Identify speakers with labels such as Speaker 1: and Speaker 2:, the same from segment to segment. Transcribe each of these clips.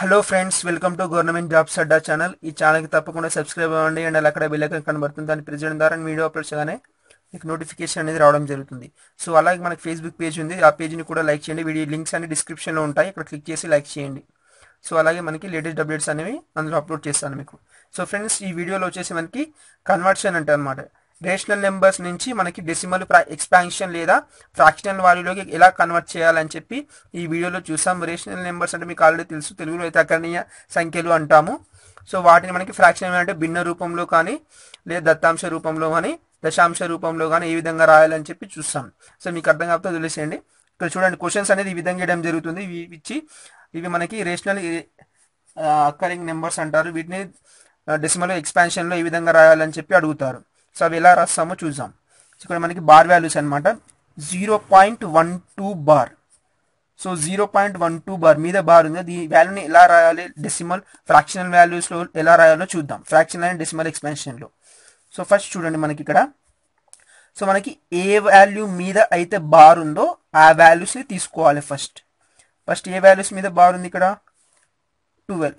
Speaker 1: Hello friends, welcome to government jobs Adda channel. ఈ ఛానల్కి తప్పకుండా సబ్స్క్రైబ్ అవ్వండి అండ్ అలా అక్కడ బెల్ ఐకాన్ కనబడుతుంది. దాన్ని ప్రెస్ చేయడం ద్వారా వీడియో అప్లోడ్ చేయగానే మీకు నోటిఫికేషన్ అనేది రావడం జరుగుతుంది. సో అలాగే మనకి ఫేస్బుక్ పేజ్ ఉంది, ఆ పేజ్ని కూడా లైక్ చేయండి. వీడియో లింక్స్ అన్ని డిస్క్రిప్షన్లో ఉంటాయి, ఇక్కడ క్లిక్ చేసి లైక్ చేయండి. సో అలాగే మనకి లేటెస్ట్ అప్డేట్స్ అనేవి అందులో అప్లోడ్ చేస్తాను మీకు. సో ఫ్రెండ్స్, ఈ వీడియోలో వచ్చేసి మనకి కన్వర్షన్ అంటే అనమాట రేషనల్ నెంబర్స్ నుంచి మనకి డెసిమల్ ఎక్స్పాన్షన్ లేదా ఫ్రాక్షనల్ వాల్యూలోకి ఎలా కన్వర్ట్ చేయాలని చెప్పి ఈ వీడియోలో చూసాం. రేషనల్ నెంబర్స్ అంటే మీకు ఆల్రెడీ తెలుసు, తెలుగులో అయితే అకర్ణీయ సంఖ్యలు అంటాము. సో వాటిని మనకి ఫ్రాక్షన్ అంటే భిన్న రూపంలో కానీ లేదా దత్తాంశ రూపంలో కానీ దశాంశ రూపంలో కానీ ఏ విధంగా రాయాలని చెప్పి చూస్తాం. సో మీకు అర్థం కాకపోతే వదిలేసేయండి. ఇక్కడ చూడండి, క్వశ్చన్స్ అనేది ఈ విధంగా ఇవ్వడం జరుగుతుంది. ఇవి మనకి రేషనల్ అక్కరింగ్ నెంబర్స్ అంటారు. వీటిని డెసిమల్ ఎక్స్పాన్షన్లో ఏ విధంగా రాయాలని చెప్పి అడుగుతారు. సో అవి ఎలా రాస్తామో చూద్దాం. ఇక్కడ మనకి బార్ వాల్యూస్ అనమాట 0.12 బార్. సో 0.12 బార్ మీద బార్ ఉంది, ఈ వాల్యూని ఎలా రాయాలి డెసిమల్ ఫ్రాక్షనల్ వాల్యూస్లో ఎలా రాయాలో చూద్దాం, ఫ్రాక్షనల్ అండ్ డెసిమల్ ఎక్స్పాన్షన్లో. సో ఫస్ట్ చూడండి, మనకి ఇక్కడ సో మనకి ఏ వాల్యూ మీద అయితే బార్ ఉందో ఆ వాల్యూస్ని తీసుకోవాలి. ఫస్ట్ ఏ వాల్యూస్ మీద బార్ ఉంది ఇక్కడ 12.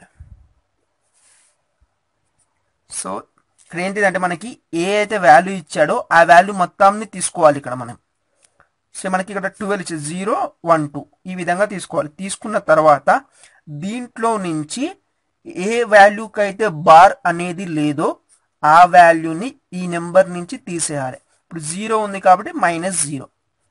Speaker 1: సో ఇక్కడ ఏంటిదంటే మనకి ఏ అయితే వాల్యూ ఇచ్చాడో ఆ వాల్యూ మొత్తాన్ని తీసుకోవాలి ఇక్కడ మనం. సో మనకి ఇక్కడ 12 ఇచ్చి 0, 1, 2 ఈ విధంగా తీసుకోవాలి. తీసుకున్న తర్వాత దీంట్లో నుంచి ఏ వాల్యూకి అయితే బార్ అనేది లేదో ఆ వాల్యూని ఈ నెంబర్ నుంచి తీసేయాలి. ఇప్పుడు 0 ఉంది కాబట్టి -0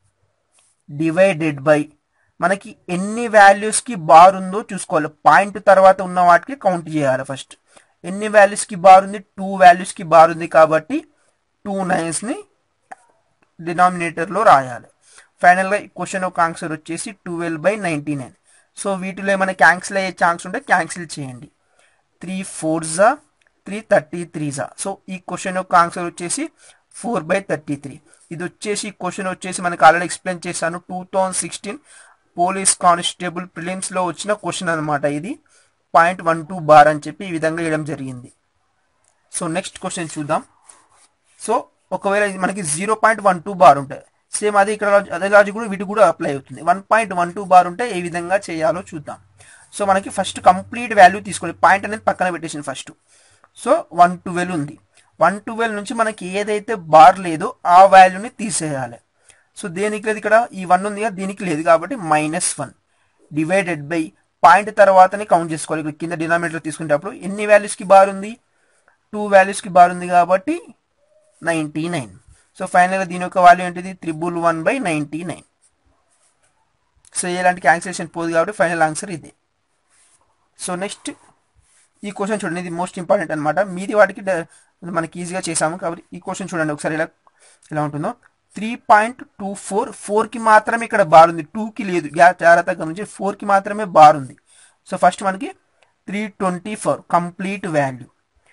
Speaker 1: డివైడెడ్ బై మనకి ఎన్ని వాల్యూస్కి బార్ ఉందో చూసుకోవాలి. పాయింట్ తర్వాత ఉన్న వాటికి కౌంట్ చేయాలి. ఫస్ట్ ఎన్ని వాల్యూస్కి బార్ ఉంది, 2 వాల్యూస్కి బార్ ఉంది కాబట్టి 2 9స్ని డినామినేటర్లో రాయాలి. ఫైనల్గా ఈ క్వశ్చన్ ఒక ఆన్సర్ వచ్చేసి 12/99. సో వీటిలో ఏమైనా క్యాన్సిల్ అయ్యే ఛాన్స్ ఉంటే క్యాన్సిల్ చేయండి. 3 4s 3 33s. సో ఈ క్వశ్చన్ యొక్క ఆన్సర్ వచ్చేసి 4/33. ఇది వచ్చేసి క్వశ్చన్ వచ్చేసి మనకి ఆల్రెడీ ఎక్స్ప్లెయిన్ చేశాను. 2016 పోలీస్ కానిస్టేబుల్ ప్రిలిమ్స్లో వచ్చిన క్వశ్చన్ అనమాట. ఇది 0.12 బార్ అని చెప్పి ఈ విధంగా ఇవ్వడం జరిగింది. సో నెక్స్ట్ క్వశ్చన్ చూద్దాం. సో ఒకవేళ మనకి 0.12 బార్ ఉంటుంది, సేమ్ అది ఇక్కడ అదే లాజిక్ కూడా వీటికి కూడా అప్లై అవుతుంది. 1.12 బార్ ఉంటే ఏ విధంగా చేయాలో చూద్దాం. సో మనకి ఫస్ట్ కంప్లీట్ వాల్యూ తీసుకోవాలి, పాయింట్ అనేది పక్కన పెట్టేసింది ఫస్ట్. సో 112 ఉంది, 112 నుంచి మనకి ఏదైతే బార్ లేదో ఆ వాల్యూని తీసేయాలి. సో దేనికి లేదు, ఇక్కడ ఈ 1 ఉంది కదా, దీనికి లేదు కాబట్టి -1 డివైడెడ్ బై పాయింట్ తర్వాతనే కౌంట్ చేసుకోవాలి. ఇక్కడ కింద డినామినేటర్ తీసుకునేటప్పుడు ఎన్ని వాల్యూస్కి బార్ ఉంది, 2 వాల్యూస్కి బార్ ఉంది కాబట్టి 99. సో ఫైనల్గా దీని యొక్క వాల్యూ ఏంటిది 111/99. సో ఎలాంటి క్యాన్సిలేషన్ పోదు కాబట్టి ఫైనల్ ఆన్సర్ ఇదే. సో నెక్స్ట్ ఈ క్వశ్చన్ చూడండి, ఇది మోస్ట్ ఇంపార్టెంట్ అనమాట. మీది వాటికి మనకి ఈజీగా చేసాము కాబట్టి ఈ క్వశ్చన్ చూడండి ఒకసారి ఎలా ఉంటుందో. 3.24 4కి మాత్రమే ఇక్కడ బార్ ఉంది, 2కి లేదు. జాగ్రత్తగా గమనించి 4కి మాత్రమే బార్ ఉంది. సో ఫస్ట్ మనకి 324 కంప్లీట్ వాల్యూ.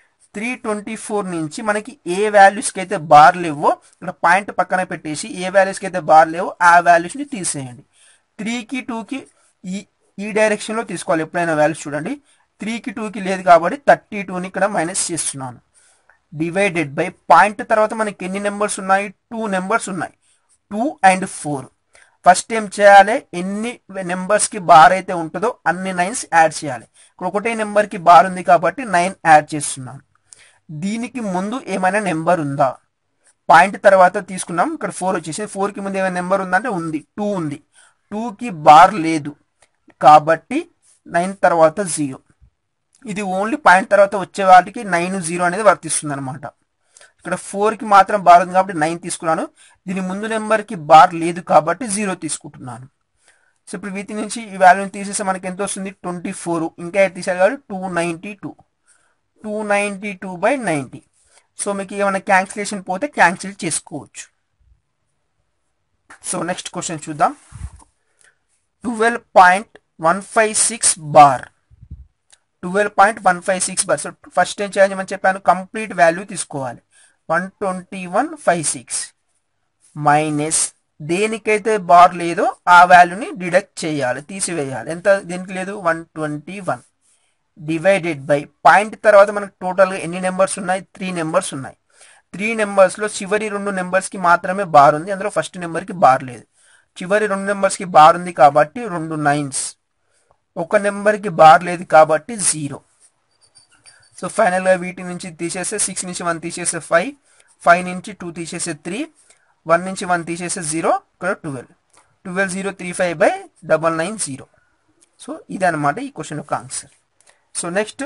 Speaker 1: 324 నుంచి మనకి ఏ వాల్యూస్కి అయితే బార్ లేవో ఇక్కడ పాయింట్ పక్కన పెట్టేసి ఏ వాల్యూస్కి అయితే బార్ లేవో ఆ వాల్యూస్ని తీసేయండి. 3కి 2కి ఈ డైరెక్షన్లో తీసుకోవాలి ఎప్పుడైనా వాల్యూస్. చూడండి 3కి 2కి లేదు కాబట్టి 32ని ఇక్కడ మైనస్ చేస్తున్నాను. డివైడెడ్ బై పాయింట్ తర్వాత మనకి ఎన్ని నెంబర్స్ ఉన్నాయి, 2 నెంబర్స్ ఉన్నాయి, 2 and 4. ఫస్ట్ ఏం చేయాలి, ఎన్ని నెంబర్స్కి బార్ అయితే ఉంటుందో అన్ని 9s యాడ్ చేయాలి. ఇక్కడ ఒకటే నెంబర్కి బార్ ఉంది కాబట్టి 9 యాడ్ చేస్తున్నాను. దీనికి ముందు ఏమైనా నెంబర్ ఉందా, పాయింట్ తర్వాత తీసుకున్నాం. ఇక్కడ 4 వచ్చేసి 4కి ముందు ఏమైనా నెంబర్ ఉందా అంటే ఉంది, 2 ఉంది. 2కి బార్ లేదు కాబట్టి 9 తర్వాత 0. ఇది ఓన్లీ పాయింట్ తర్వాత వచ్చే వాటికి 9 0 అనేది వర్తిస్తుంది అనమాట. ఇక్కడ 4కి మాత్రం బార్ ఉంది కాబట్టి 9 తీసుకున్నాను. దీని ముందు నెంబర్కి బార్ లేదు కాబట్టి 0 తీసుకుంటున్నాను. సో ఇప్పుడు వీటి నుంచి ఈ వాల్యూని తీసేస్తే మనకి ఎంత వస్తుంది 24. ఇంకా తీసేయాలి కాబట్టి 292/90. సో మీకు ఏమైనా క్యాన్సిలేషన్ పోతే క్యాన్సిల్ చేసుకోవచ్చు. సో నెక్స్ట్ క్వశ్చన్ చూద్దాం. 12.156 బార్. 12.156 బార్. సో ఫస్ట్ ఏం చేయాలి మనం చెప్పాను, కంప్లీట్ వాల్యూ తీసుకోవాలి. 121.56 మైనస్ దేనికైతే బార్ లేదో ఆ వాల్యూని డిడక్ట్ చేయాలి, తీసివేయాలి. ఎంత దీనికి లేదు 121 డివైడెడ్ బై పాయింట్ తర్వాత మనకు టోటల్గా ఎన్ని నెంబర్స్ ఉన్నాయి, 3 నెంబర్స్ ఉన్నాయి. 3 నెంబర్స్లో చివరి 2 నెంబర్స్కి మాత్రమే బార్ ఉంది, అందులో ఫస్ట్ నెంబర్కి బార్ లేదు. చివరి 2 నెంబర్స్కి బార్ ఉంది కాబట్టి 2 9s ఒక నెంబర్కి బార్ లేదు కాబట్టి 0. సో ఫైనల్గా వీటి నుంచి తీసేస్తే 6 నుంచి 1 తీసేస్తే 5, 5 నుంచి 2 తీసేస్తే 3, 1 నుంచి 1 తీసేస్తే 0, ఇక్కడ 12, 12,035/990. సో ఇదన్నమాట ఈ క్వశ్చన్ యొక్క ఆన్సర్. సో నెక్స్ట్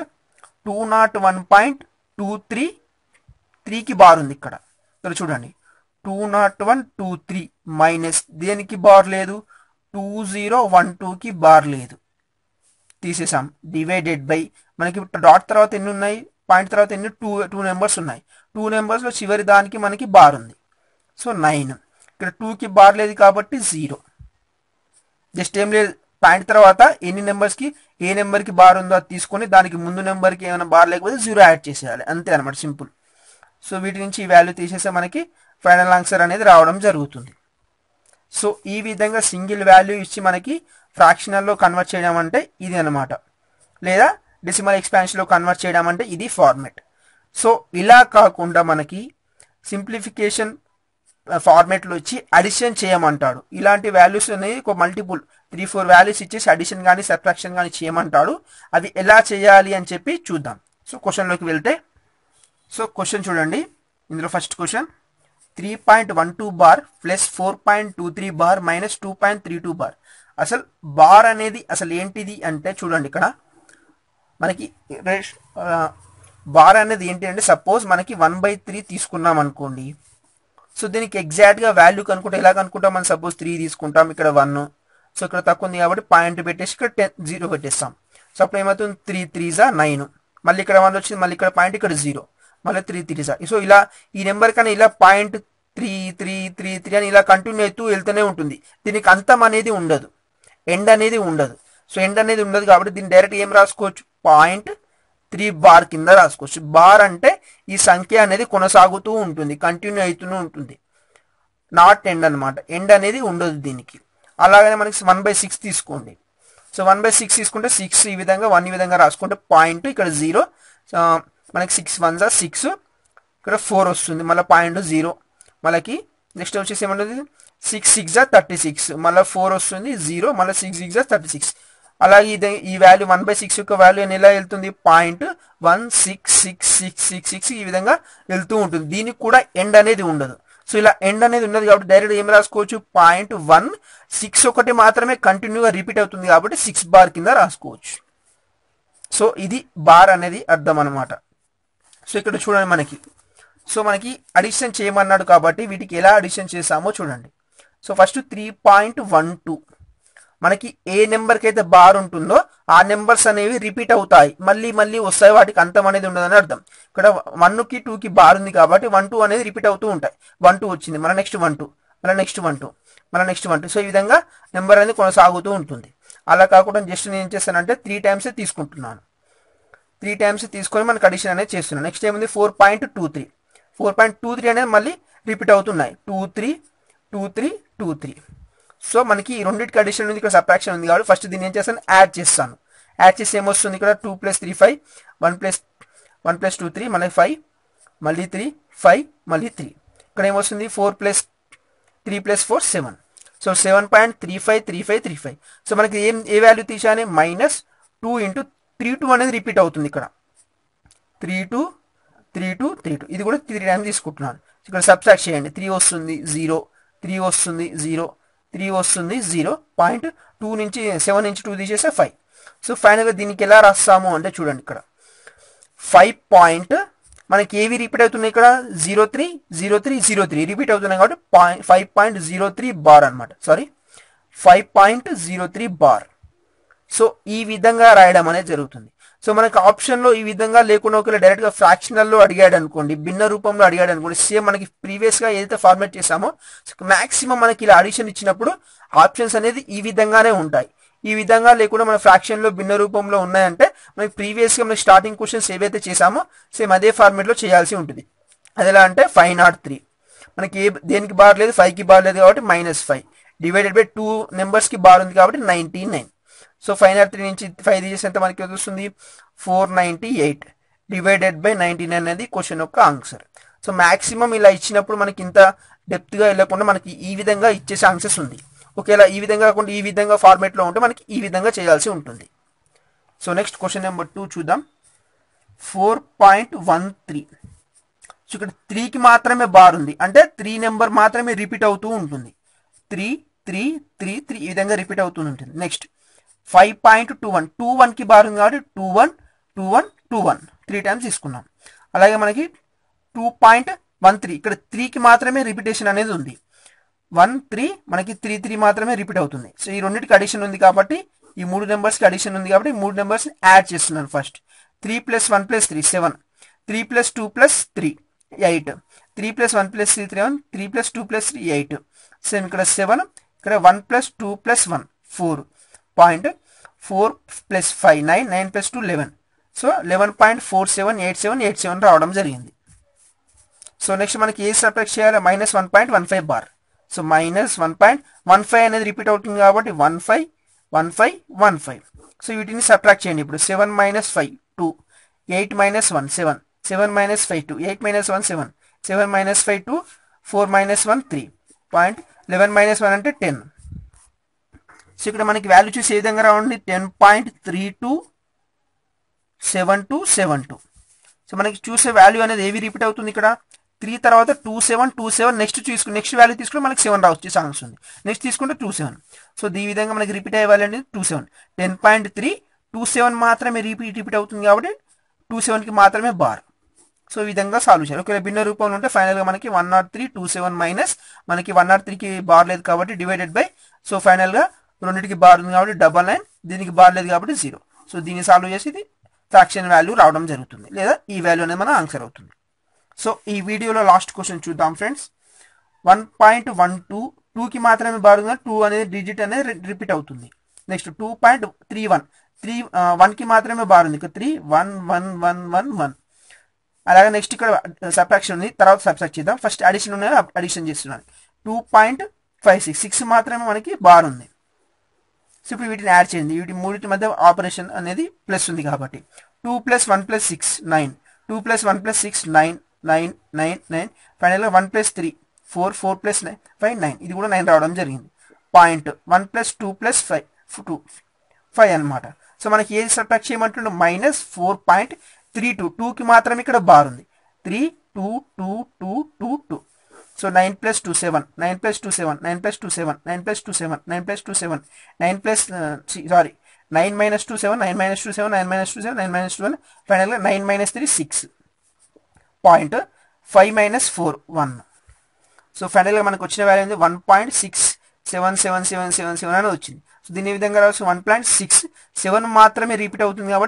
Speaker 1: 201.23 3కి బార్ ఉంది ఇక్కడ చూడండి. 201.23 మైనస్ దేనికి బార్ లేదు, 2012కి బార్ లేదు, తీసేసాం. డివైడెడ్ బై మనకి డాట్ తర్వాత ఎన్ని ఉన్నాయి, పాయింట్ తర్వాత ఎన్ని, టూ నెంబర్స్ ఉన్నాయి. 2 నెంబర్స్లో చివరి దానికి మనకి బార్ ఉంది. సో 9. ఇక్కడ 2కి బార్ లేదు కాబట్టి 0. జస్ట్ ఏం లేదు, పాయింట్ తర్వాత ఎన్ని నెంబర్స్కి ఏ నెంబర్కి బార్ ఉందో అది తీసుకొని దానికి ముందు నెంబర్కి ఏమైనా బార్ లేకపోతే 0 యాడ్ చేసేయాలి, అంతే అనమాట, సింపుల్. సో వీటి నుంచి ఈ వాల్యూ తీసేస్తే మనకి ఫైనల్ ఆన్సర్ అనేది రావడం జరుగుతుంది. సో ఈ విధంగా సింగిల్ వాల్యూ ఇచ్చి మనకి ఫ్రాక్షనల్లో కన్వర్ట్ చేయడం అంటే ఇది అనమాట, లేదా డెసిమల్ ఎక్స్పాన్షన్లో కన్వర్ట్ చేయడం అంటే ఇది ఫార్మెట్. సో ఇలా కాకుండా మనకి సింప్లిఫికేషన్ ఫార్మేట్లో వచ్చి అడిషన్ చేయమంటాడు. ఇలాంటి వాల్యూస్ అనేవి ఒక మల్టిపుల్ 3-4 వాల్యూస్ ఇచ్చేసి అడిషన్ కానీ సబ్ట్రాక్షన్ కానీ చేయమంటాడు. అవి ఎలా చేయాలి అని చెప్పి చూద్దాం. సో క్వశ్చన్లోకి వెళ్తే, సో క్వశ్చన్ చూడండి. ఇందులో first question 3.12 bar plus 4.23 bar minus 2.32 bar. అసలు బార్ అనేది అసలు ఏంటిది అంటే చూడండి, ఇక్కడ మనకి బార్ అనేది ఏంటి అంటే సపోజ్ మనకి 1/3 తీసుకున్నాం అనుకోండి. సో దీనికి ఎగ్జాక్ట్గా వాల్యూ కనుక్కుంటే ఎలా కనుక్కుంటాం, మనం సపోజ్ 3 తీసుకుంటాం, ఇక్కడ 1, సో ఇక్కడ తక్కువ ఉంది కాబట్టి పాయింట్ పెట్టేసి ఇక్కడ 0 పెట్టేస్తాం. సో అప్పుడు ఏమవుతుంది, 3 3s 9, మళ్ళీ ఇక్కడ 1 వచ్చింది, మళ్ళీ ఇక్కడ పాయింట్, ఇక్కడ 0, మళ్ళీ 3 3s. సో ఇలా ఈ నెంబర్ కన్నా ఇలా పాయింట్ 3 3 3 3 అని ఇలా కంటిన్యూ అవుతూ వెళ్తూనే ఉంటుంది. దీనికి అంతం అనేది ఉండదు, ఎండ్ అనేది ఉండదు. సో ఎండ్ అనేది ఉండదు కాబట్టి దీన్ని డైరెక్ట్ ఏం రాసుకోవచ్చు, 0.3 బార్ కింద రాసుకోవచ్చు. బార్ అంటే ఈ సంఖ్య అనేది కొనసాగుతూ ఉంటుంది, కంటిన్యూ అవుతూనే ఉంటుంది, నాట్ ఎండ్ అనమాట. ఎండ్ అనేది ఉండదు దీనికి. అలాగనే మనకి 1/6 తీసుకోండి. సో 1/6 తీసుకుంటే 6 ఈ విధంగా, 1 ఈ విధంగా రాసుకుంటే పాయింట్ ఇక్కడ 0, మనకి 6 1s 6, ఇక్కడ 4 వస్తుంది, మళ్ళీ పాయింట్ 0, మనకి నెక్స్ట్ వచ్చేసి ఏమంటుంది 6 6s 36, మళ్ళీ 4 వస్తుంది 0, మళ్ళీ 6 6s 36. అలాగే ఈ వాల్యూ 1/6 యొక్క వాల్యూ అని ఎలా వెళ్తుంది, 0.16666 ఈ విధంగా వెళ్తూ ఉంటుంది. దీనికి కూడా ఎండ్ అనేది ఉండదు. సో ఇలా ఎండ్ అనేది ఉండదు కాబట్టి డైరెక్ట్ ఏం రాసుకోవచ్చు, 0.16 ఒకటి మాత్రమే కంటిన్యూగా రిపీట్ అవుతుంది కాబట్టి 6 బార్ కింద రాసుకోవచ్చు. సో ఇది బార్ అనేది అర్థం అనమాట. సో ఇక్కడ చూడండి మనకి, సో మనకి అడిషన్ చేయమన్నాడు కాబట్టి వీటికి ఎలా అడిషన్ చేసామో చూడండి. సో ఫస్ట్ 3.12 మనకి ఏ నెంబర్కి అయితే బార్ ఉంటుందో ఆ నెంబర్స్ అనేవి రిపీట్ అవుతాయి, మళ్ళీ మళ్ళీ వస్తాయి, వాటికి అంతం అనేది ఉండదని అర్థం. ఇక్కడ 1కి 2కి బార్ ఉంది కాబట్టి 1 2 అనేది రిపీట్ అవుతూ ఉంటాయి. 1 2 వచ్చింది, మళ్ళీ నెక్స్ట్ 1 2, మళ్ళీ నెక్స్ట్ 1 2, మళ్ళీ నెక్స్ట్ 1 2. సో ఈ విధంగా నెంబర్ అనేది కొనసాగుతూ ఉంటుంది. అలా కాకుండా జస్ట్ నేను ఏం చేస్తానంటే 3 టైమ్స్ తీసుకుంటున్నాను. 3 టైమ్స్ తీసుకొని మనకి అడిషన్ అనేది చేస్తున్నాను. నెక్స్ట్ ఏముంది 4.23, 4.23 అనేది మళ్ళీ రిపీట్ అవుతున్నాయి, 2 3 2 3 2 3. సో మనకి ఈ రెండింటికి అడిషన్ ఉంది, ఇక్కడ సబ్ట్రాక్షన్ ఉంది కాబట్టి ఫస్ట్ దీన్ని ఏం చేస్తాను, యాడ్ చేస్తాను. యాడ్ చేసి ఏమొస్తుంది, ఇక్కడ 2 + 3 5, 1 + 2 3, మళ్ళీ 5, మళ్ళీ 3 5, మళ్ళీ 3. ఇక్కడ ఏమొస్తుంది 4 + 3 + 4 7. సో 7.353535. సో మనకి ఏ వాల్యూ తీసానే, -2 × 32 అనేది రిపీట్ అవుతుంది. ఇక్కడ 32 32 32 ఇది కూడా 3 టైమ్స్ తీసుకుంటున్నాను. ఇక్కడ సబ్ట్రాక్ట్ చేయండి, 3 వస్తుంది 0, 3 వస్తుంది 0, 3 వస్తుంది 0, 2 నుంచి 7 నుంచి 2 తీసేస్తే 5. సో ఫైనల్గా దీనికి ఎలా రాస్తాము అంటే చూడండి, ఇక్కడ 5 పాయింట్ మనకి ఏవి రిపీట్ అవుతున్నాయి, ఇక్కడ 03 03 03 రిపీట్ అవుతున్నాయి కాబట్టి 5.03 బార్ అనమాట, సారీ 5.03 బార్. సో ఈ విధంగా రాయడం అనేది జరుగుతుంది. సో మనకి ఆప్షన్లో ఈ విధంగా లేకుండా ఒకవేళ డైరెక్ట్గా ఫ్రాక్షనల్లో అడిగాడు అనుకోండి, భిన్న రూపంలో అడిగాడు అనుకోండి, సేమ్ మనకి ప్రీవియస్గా ఏదైతే ఫార్మేట్ చేసామో మ్యాక్సిమం మనకి ఇలా అడిషన్ ఇచ్చినప్పుడు ఆప్షన్స్ అనేది ఈ విధంగానే ఉంటాయి. ఈ విధంగా లేకుండా మన ఫ్రాక్షన్లో భిన్న రూపంలో ఉన్నాయంటే మనకి ప్రీవియస్గా మనకి స్టార్టింగ్ క్వశ్చన్స్ ఏవైతే చేసామో సేమ్ అదే ఫార్మేట్లో చేయాల్సి ఉంటుంది. అది ఎలా అంటే 503 మనకి దేనికి బార్ లేదు, 5కి బార్ లేదు కాబట్టి -5 డివైడెడ్ బై 2 నెంబర్స్కి బార్ ఉంది కాబట్టి 99. సో 503 నుంచి 5 తీసేసి ఎంత మనకి వస్తుంది 498 డివైడెడ్ బై 99 అనేది క్వశ్చన్ యొక్క ఆన్సర్. సో మాక్సిమం ఇలా ఇచ్చినప్పుడు మనకి ఇంత డెప్త్గా వెళ్ళకుండా మనకి ఈ విధంగా ఇచ్చేసే ఆన్సర్స్ ఉంది. ఒకవేళ ఈ విధంగా కాకుండా ఈ విధంగా ఫార్మేట్లో ఉంటే మనకి ఈ విధంగా చేయాల్సి ఉంటుంది. సో నెక్స్ట్ క్వశ్చన్ నెంబర్ 2 చూద్దాం. 4.13. సో ఇక్కడ 3కి మాత్రమే బార్ ఉంది, అంటే 3 నెంబర్ మాత్రమే రిపీట్ అవుతూ ఉంటుంది. 3 3 3 3 ఈ విధంగా రిపీట్ అవుతూ ఉంటుంది. నెక్స్ట్ 5.21. 21కి బార్ ఉంది కాబట్టి 21 21 21 3 టైమ్స్ తీసుకున్నాం. అలాగే మనకి 2.13 ఇక్కడ 3కి మాత్రమే రిపిటేషన్ అనేది ఉంది. 1 3 మనకి 3 3 మాత్రమే రిపీట్ అవుతుంది. సో ఈ రెండింటికి అడిషన్ ఉంది కాబట్టి ఈ 3 నెంబర్స్కి అడిషన్ ఉంది కాబట్టి 3 నెంబర్స్ని యాడ్ చేస్తున్నాను. ఫస్ట్ 3 + 1 + 3 7, 3 + 2 + 3 8, 3 + 1 + 3 7, 3 + 2 + 3 8. సేమ్ ఇక్కడ 7, ఇక్కడ 1 + 2 + 1 4.4 + 5 9, 9 + 2 11. సో 11.478787 రావడం జరిగింది. సో నెక్స్ట్ మనకి ఏ సబ్ట్రాక్ట్ చేయాలి? -1.15 బార్. సో -1.15 అనేది రిపీట్ అవుతుంది కాబట్టి 15 15 15. సో వీటిని సబ్ట్రాక్ట్ చేయండి. ఇప్పుడు 7 - 5 2, 8 - 1 7, 7 - 5 2, 8 - 1 7, 7 - 5 2, 4 - 1 3. 11 - 1 అంటే 10. సో ఇక్కడ మనకి వాల్యూ చూసి ఏ విధంగా రావండి? 10.327272. సో మనకి చూసే వాల్యూ అనేది ఏవి రిపీట్ అవుతుంది? ఇక్కడ 3 తర్వాత 2727 నెక్స్ట్ వాల్యూ తీసుకుంటే మనకి 7 రావచ్చు ఛాన్స్ ఉంది. నెక్స్ట్ తీసుకుంటే 27. సో ఈ విధంగా మనకి రిపీట్ అయ్యే వాల్యూ అనేది 27. 10.327 మాత్రమే రిపీట్ అవుతుంది కాబట్టి 27కి మాత్రమే బార్. సో ఈ విధంగా సాల్వ్ చేయాలి. ఒకవేళ భిన్న రూపంలో ఉంటే ఫైనల్గా మనకి 103.27 మైనస్ మనకి 103కి బార్ లేదు కాబట్టి డివైడెడ్ బై. సో ఫైనల్గా రెండింటికి బార్ ఉంది కాబట్టి 99, దీనికి బార్ లేదు కాబట్టి 0. సో దీన్ని సాల్వ్ చేసి ఇది ఫ్రాక్షన్ వాల్యూ రావడం జరుగుతుంది, లేదా ఈ వాల్యూ అనేది మన ఆన్సర్ అవుతుంది. సో ఈ వీడియోలో లాస్ట్ క్వశ్చన్ చూద్దాం ఫ్రెండ్స్. 1.12 2కి మాత్రమే బార్ ఉంది, 2 అనేది డిజిట్ అనేది రిపీట్ అవుతుంది. నెక్స్ట్ 2.31 1కి మాత్రమే బార్ ఉంది, 3 1 1 1 1 1. అలాగే నెక్స్ట్ ఇక్కడ సబ్ట్రాక్షన్ ఉంది, తర్వాత సబ్ట్రాక్ట్ చేద్దాం. ఫస్ట్ అడిషన్ ఉన్నాయి, అడిషన్ చేస్తున్నాను. 2.56 6 మాత్రమే మనకి బార్ ఉంది. సో ఇప్పుడు వీటిని యాడ్ చేయండి. వీటి మూడింటి మధ్య ఆపరేషన్ అనేది ప్లస్ ఉంది కాబట్టి 2 + 1 + 6 9, 2 + 1 + 6 9 9 9 9. ఫైనల్గా 1 + 3 4 4 + 9 5 9. ఇది కూడా 9 రావడం జరిగింది. 1 + 2 + 5 2 5 అనమాట. సో మనకి ఏది సబ్ట్రాక్ట్ చేయమంటుండే? -4.32 2కి మాత్రమే ఇక్కడ బార్ ఉంది. 3 2 2 2 2 2. సో 9 + 2 7, 9 + 2 7, 9 + 2 7, 9 + 2 7, 9 + 2 7, 9 - 2 7, 9 - 2 7, 9 - 2 7, 9 - 2 7, 9 - 2 7. ఫైనల్గా 9 - 3 6. 5 - 4 1. సో ఫైనల్గా మనకు వచ్చిన వాల్యూ ఏంది? 1.677777 అని వచ్చింది. సో దీని విధంగా రావచ్చు 1.67 మాత్రమే రిపీట్ అవుతుంది కాబట్టి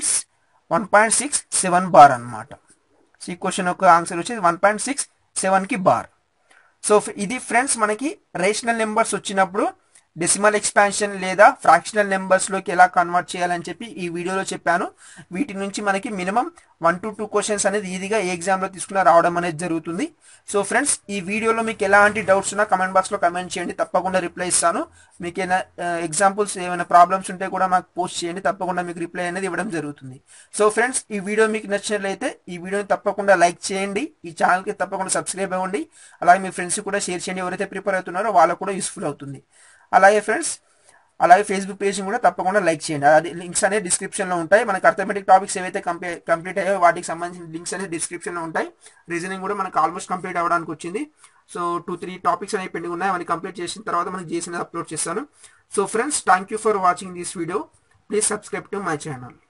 Speaker 1: 1.67 బార్ అనమాట. సో ఈ క్వశ్చన్ యొక్క ఆన్సర్ వచ్చేది 1.67కి బార్. సో ఇది ఫ్రెండ్స్ మనకి రేషనల్ నెంబర్స్ వచ్చినప్పుడు డెసిమల్ ఎక్స్పాన్షన్ లేదా ఫ్రాక్షనల్ నెంబర్స్లోకి ఎలా కన్వర్ట్ చేయాలని చెప్పి ఈ వీడియోలో చెప్పాను. వీటి నుంచి మనకి మినిమం 1 to 2 క్వశ్చన్స్ అనేది ఈజీగా ఏ ఎగ్జామ్లో తీసుకున్నా రావడం అనేది జరుగుతుంది. సో ఫ్రెండ్స్ ఈ వీడియోలో మీకు ఎలాంటి డౌట్స్ ఉన్నా కమెంట్ బాక్స్లో కమెంట్ చేయండి, తప్పకుండా రిప్లై ఇస్తాను. మీకు ఏమైనా ఎగ్జాంపుల్స్ ఏమైనా ప్రాబ్లమ్స్ ఉంటే కూడా మాకు పోస్ట్ చేయండి, తప్పకుండా మీకు రిప్లై అనేది ఇవ్వడం జరుగుతుంది. సో ఫ్రెండ్స్ ఈ వీడియో మీకు నచ్చినట్లయితే ఈ వీడియోని తప్పకుండా లైక్ చేయండి, ఈ ఛానల్కి తప్పకుండా సబ్స్క్రైబ్ అవ్వండి. అలాగే మీ ఫ్రెండ్స్ కూడా షేర్ చేయండి, ఎవరైతే ప్రిపేర్ అవుతున్నారో వాళ్ళకు కూడా యూస్ఫుల్ అవుతుంది. అలాగే ఫ్రెండ్స్ అలాగే ఫేస్బుక్ పేజ్ని కూడా తప్పకుండా లైక్ చేయండి. అది లింక్స్ అనేది డిస్క్రిప్షన్లో ఉంటాయి. మనకు అర్థమెటిక్ టాపిక్స్ ఏవైతే కంప్లీట్ అయ్యాయో వాటికి సంబంధించిన లింక్స్ అనేది డిస్క్రిప్షన్లో ఉంటాయి. రీజనింగ్ కూడా మనకు ఆల్మోస్ట్ కంప్లీట్ అవ్వడానికి వచ్చింది. సో 2-3 టాపిక్స్ అనేవి పెండింగ్ ఉన్నాయి, అవన్నీ కంప్లీట్ చేసిన తర్వాత మనకి జీఎస్ అనేది అప్లోడ్ చేస్తాను. So friends thank you for watching this video. Please subscribe to my channel.